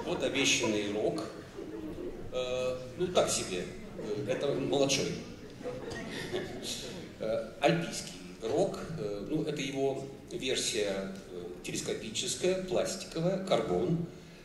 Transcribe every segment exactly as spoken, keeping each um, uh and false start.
Вот обещанный рок. Ну, так себе. Это молодшой. Альпийский рок. Ну, это его версия телескопическая, пластиковая, карбон.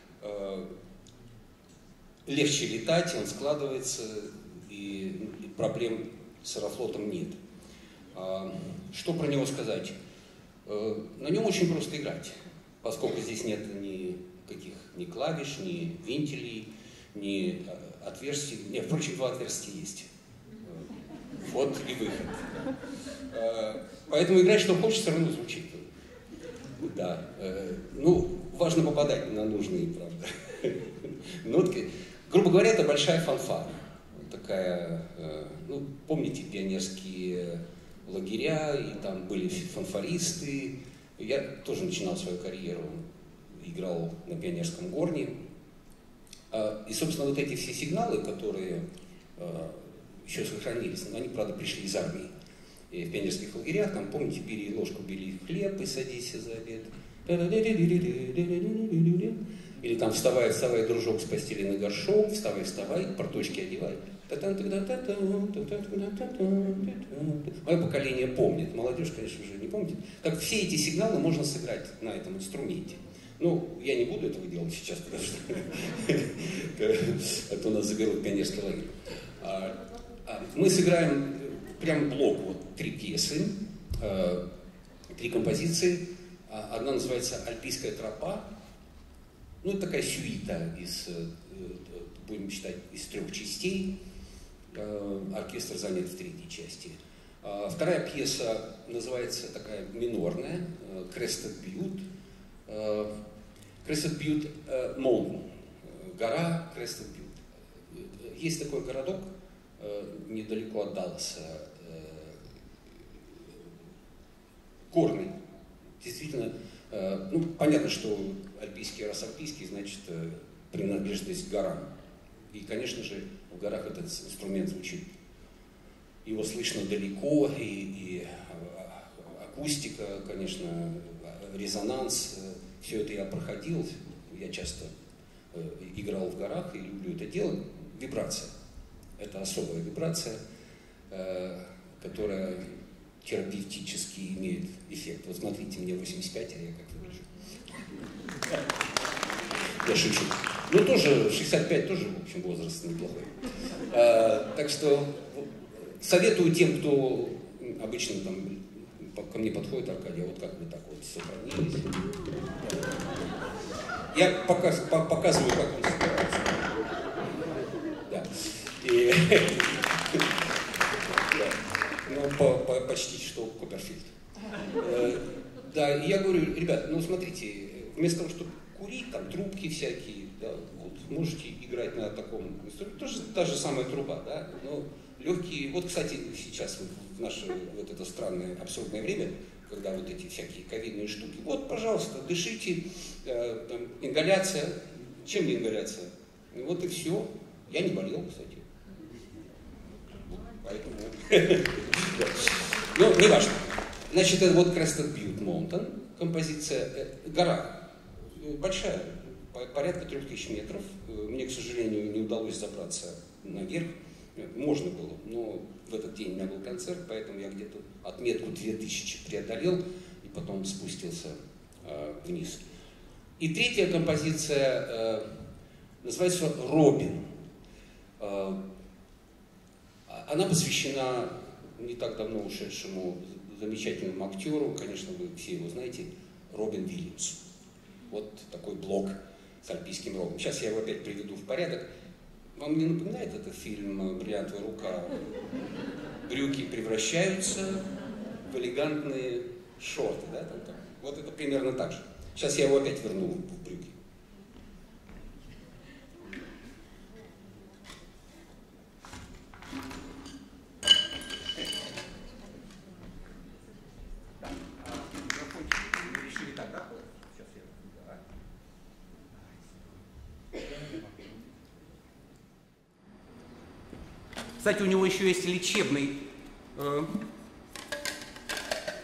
Легче летать, он складывается, и проблем с Аэрофлотом нет. Что про него сказать? На нем очень просто играть, поскольку здесь нет никаких ни клавиш, ни вентилей, ни отверстий. Нет, впрочем, два отверстия есть. Вход и выход. Поэтому играть, что хочешь, все равно звучит. Да. Ну, важно попадать на нужные, правда, нотки. Грубо говоря, это большая фанфара. Такая, ну, помните пионерские лагеря, и там были фанфаристы. Я тоже начинал свою карьеру, играл на пионерском горне. И, собственно, вот эти все сигналы, которые еще сохранились, они, правда, пришли из армии. И в пионерских лагерях, там, помните, бери ложку, бери хлеб и садись за обед. Или там вставай, вставай, дружок, с постели на горшок, вставай, вставай, порточки одевай. Мое поколение помнит, молодежь, конечно, уже не помнит. Так все эти сигналы можно сыграть на этом инструменте. Ну, я не буду этого делать сейчас, потому что это у нас заберут пионерский лагерь. Мы сыграем прям блок, вот три пьесы, три композиции. Одна называется «Альпийская тропа». Ну, это такая сюита из, будем считать, из трех частей. Оркестр занят в третьей части. Вторая пьеса называется такая минорная, «Crested Butte». Crested Butte Mountain. Гора Crested Butte. Есть такой городок недалеко от Далласа. Горный. Действительно, ну, понятно, что альпийский, раз альпийский, значит, принадлежность к горам. И, конечно же, в горах этот инструмент звучит. Его слышно далеко, и, и акустика, конечно, резонанс. Все это я проходил, я часто играл в горах и люблю это делать. Вибрация. Это особая вибрация, которая терапевтически имеет эффект. Вот смотрите, мне восемьдесят пять, а я как выгляжу. Я шучу. Ну, тоже, шестьдесят пять тоже, в общем, возраст неплохой. А, так что советую тем, кто обычно там ко мне подходит, Аркадий, а вот как вы так вот сохранились. Я показ, по, показываю, как он собирается. Да. И... Ну, по, по, почти что Копперфильд. Э, да, и я говорю, ребят, ну смотрите, вместо того, чтобы курить, там трубки всякие, да, вот, можете играть на таком инструменте, тоже та же самая труба, да, но легкие, вот, кстати, сейчас в наше вот это странное абсурдное время, когда вот эти всякие ковидные штуки, вот, пожалуйста, дышите, э, там, ингаляция, чем не ингаляция? Вот и все, я не болел, кстати. Поэтому... Ну, не важно. Значит, это вот Crested Butte Mountain, композиция, гора большая, порядка трех тысяч метров. Мне, к сожалению, не удалось забраться наверх. Можно было, но в этот день у меня был концерт, поэтому я где-то отметку две тысячи преодолел и потом спустился э, вниз. И третья композиция э, называется «Робин». Э, Она посвящена не так давно ушедшему замечательному актеру, конечно, вы все его знаете, Робин Уильямс. Вот такой блок с альпийским роком. Сейчас я его опять приведу в порядок. Вам не напоминает этот фильм «Бриллиантовая рука»? Брюки превращаются в элегантные шорты, да? Там, там. Вот это примерно так же. Сейчас я его опять верну в брюки. Кстати, у него еще есть лечебный, э,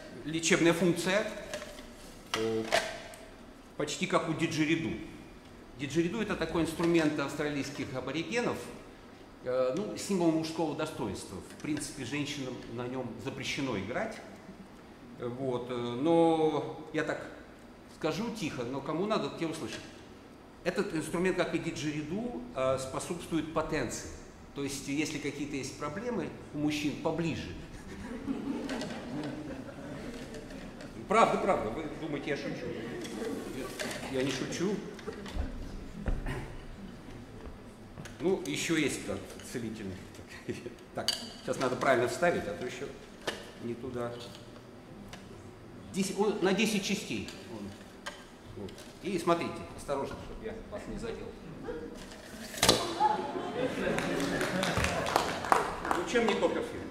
лечебная функция, э, почти как у диджериду. Диджериду — это такой инструмент австралийских аборигенов, э, ну, символ мужского достоинства. В принципе, женщинам на нем запрещено играть. Вот, э, но я так скажу тихо, но кому надо, те услышат. Этот инструмент, как и диджериду, э, способствует потенции. То есть, если какие-то есть проблемы у мужчин, поближе. Правда, правда. Вы думаете, я шучу? Я не шучу. Ну, еще есть так, целительный. Так, сейчас надо правильно вставить, а то еще не туда. десять, он, на десять частей. Он. Вот. И смотрите, осторожно, чтобы я вас не задел. Ну, чем не Копперфильд?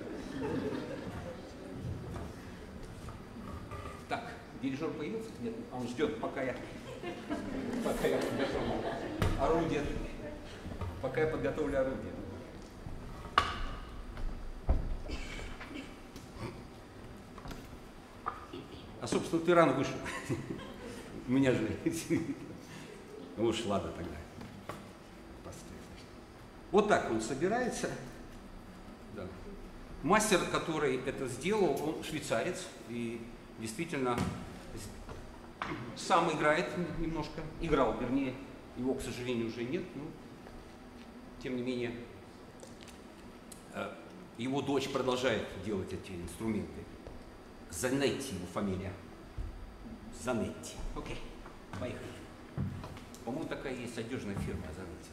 Так, дирижер появился? Нет, он ждет, пока я, пока я подготовлю орудие. Пока я подготовлю орудие. А, собственно, ты рано вышел. У меня же... Ну уж ладно тогда. Вот так он собирается. Да. Мастер, который это сделал, он швейцарец. И действительно сам играет немножко. Играл, вернее. Его, к сожалению, уже нет. Но, тем не менее, его дочь продолжает делать эти инструменты. Занетти его фамилия. Занетти. Окей, поехали. По-моему, такая есть одежная фирма Занетти.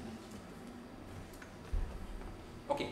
Окей.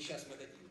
сейчас мы дадим.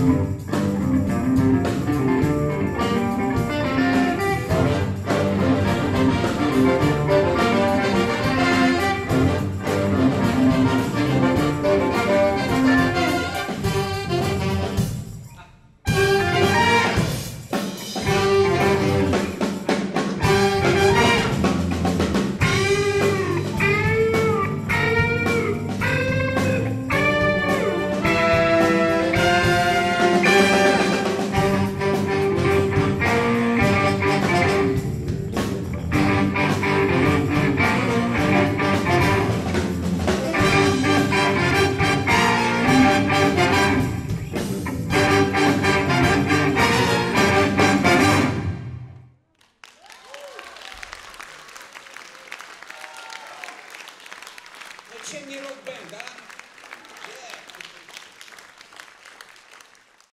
Чем не рок-бенд, а?